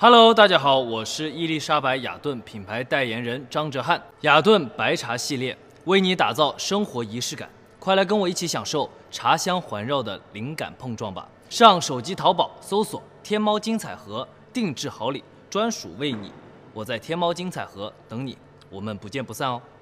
Hello， 大家好，我是伊丽莎白雅顿品牌代言人张哲瀚。雅顿白茶系列为你打造生活仪式感，快来跟我一起享受茶香环绕的灵感碰撞吧！上手机淘宝搜索“天猫精彩盒”，定制好礼专属为你。我在天猫精彩盒等你，我们不见不散哦。